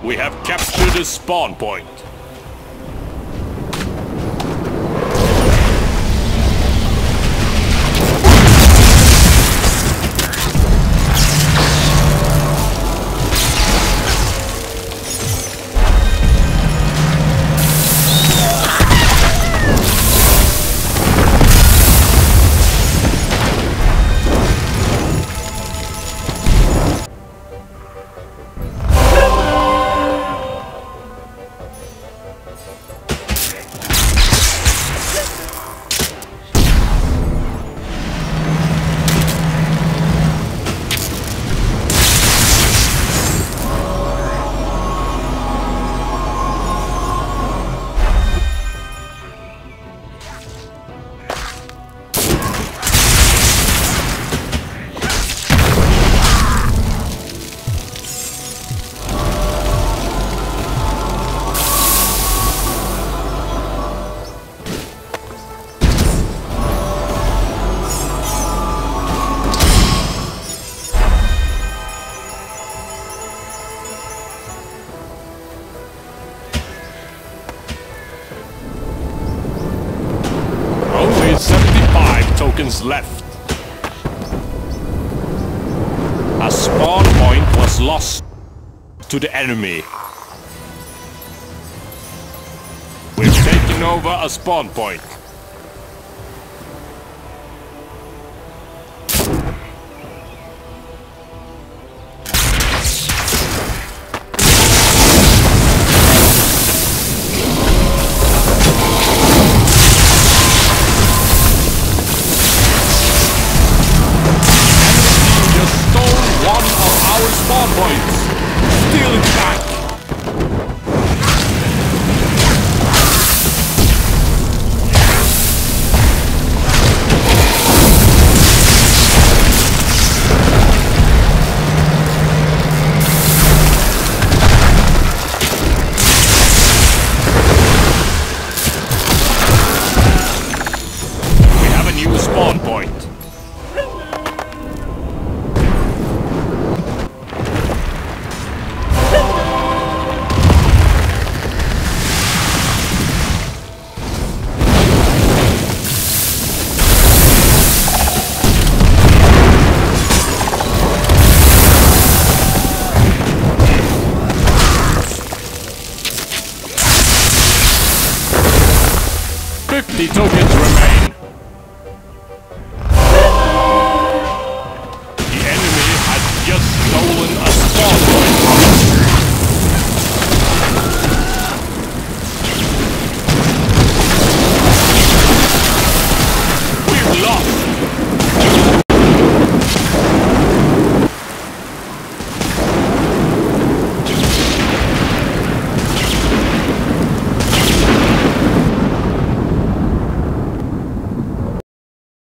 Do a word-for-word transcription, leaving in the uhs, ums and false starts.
We have captured a spawn point. seventy-five tokens left. A spawn point was lost to the enemy. We've taken over a spawn point. Spawn points! Steal it back! We have a new spawn point. fifty tokens remain.